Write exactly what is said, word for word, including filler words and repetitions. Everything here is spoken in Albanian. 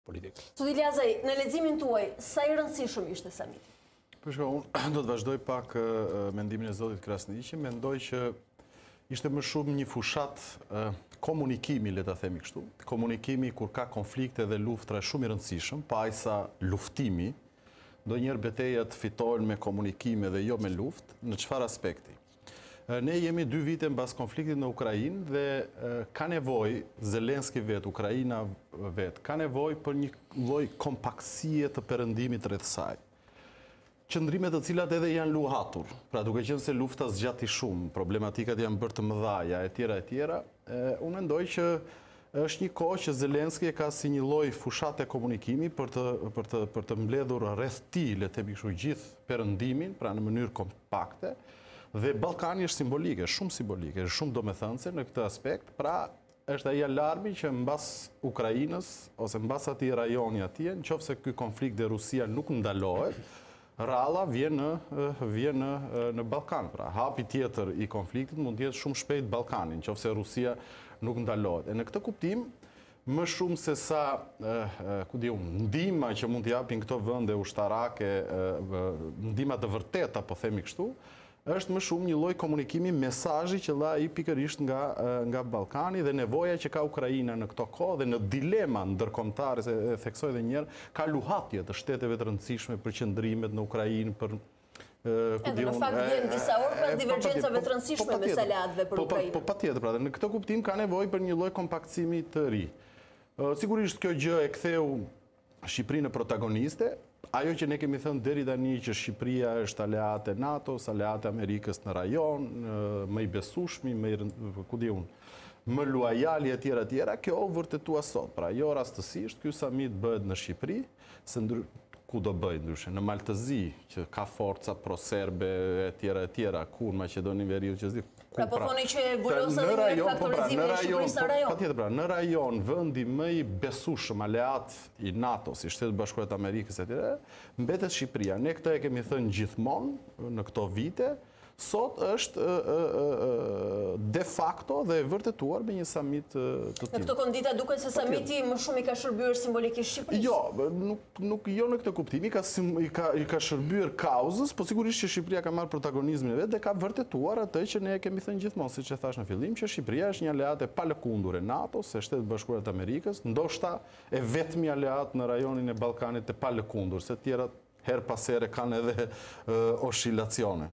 politik. Zoti Liazaj, në leximin tuaj, sa i rëndësishëm ishte samiti? Për shka, unë do të vazhdoj pak mendimin e zotit Krasniqi, mendoj që ishte më shumë një fushat komunikimi, le ta themi kështu. Komunikimi kur ka konflikte dhe luftra shumë i rëndësishëm, pa ajsa luftimi, do njerë betejat fitojnë me komunikime dhe jo me luft, në çfarë aspekti. Ne jemi dy vite mbas konfliktit në Ukrainë dhe ka nevoj, Zelenski vetë, Ukraina vetë, ka nevoj për një lloj kompaktësie të perëndimit rreth saj. Qëndrimet të cilat edhe janë luhatur, pra duke qenë se lufta zgjati shumë, problematikat janë bërë të mëdhaja, e tjera, e tjera, unë mendoj që është një kohë që Zelenski e ka si një lloj fushate komunikimi për të, për të, për të mbledhur rreth tij, le të themi kështu, gjithë perëndimin, pra në mënyrë kompakte, dhe Ballkani është simbolike, shumë simbolike, është shumë domethënëse në këtë aspekt, pra është ai alarmi që mbas Ukrainës ose mbas atij rajoni atje, nëse ky konflikt dhe Rusia nuk ndalohet, ralla vjen në vjen në në Ballkan. Pra hapi tjetër i konfliktit mund të jetë shumë shpejt Ballkani, nëse Rusia nuk ndalohet. E në këtë kuptim, më shumë se sa ku diu, ndihma që mund të japin këto vende ushtarake, ndihma të vërteta, po themi kështu, është më shumë një lloj komunikimi, mesazhi që dha ai pikërisht nga nga Ballkani dhe nevoja që ka Ukraina në këto kohë dhe në dilema ndërkombëtare, se e theksoj edhe një herë, ka luhatje të shteteve të rëndësishme për qëndrimet në Ukrainë, për Edhe në fakt vjen disa orë pas divergjencave të rëndësishme mes aleatëve për Ukrainën. Po patjetër, pra, në këtë kuptim ka nevojë për një lloj kompaktësimi të ri. Sigurisht kjo gjë e ktheu Shqipërinë në protagoniste. Ajo që ne kemi thënë deri tani që Shqipëria është aleate NATO-s, aleate Amerikës në rajon, më i besueshmi, më i ku di unë, më luajali e tjera tjera, kjo u vërtetua sot. Pra jo rastësisht ky summit bëhet në Shqipëri, se ndry... ku do bëj ndryshe? Në Maltëzi, që ka forca proserbe e tjera e tjera, ku në Maqedoninë Veriut që s'di. Pra po thoni që vulosa dhe një faktorizimi e Shqipërisë në rajon. Patjetër, pra, në rajon, vendi më i besueshëm aleat i NATO, si Shtetet Bashkuara të Amerikës e tjera, mbetet Shqipëria. Ne këtë e kemi thënë gjithmonë në këto vite, sot është de facto dhe e vërtetuar me një summit të tillë. Në këto kondita duket se summiti më shumë i ka shërbyer simbolikisht Shqipërisë. Jo, nuk, nuk jo në këtë kuptim, i ka, i ka, i ka shërbyer kauzës, po sigurisht që Shqipëria ka marrë protagonizmin e vet dhe ka vërtetuar atë që ne kemi thënë gjithmonë, siç e thash në fillim, që Shqipëria është një aleat e palëkundur e NATO-s, së Shtetet Bashkuara të Amerikës, ndoshta e vetmi aleat në rajonin e Ballkanit e palëkundur, se të tjerat her pas here kanë edhe oscilacione.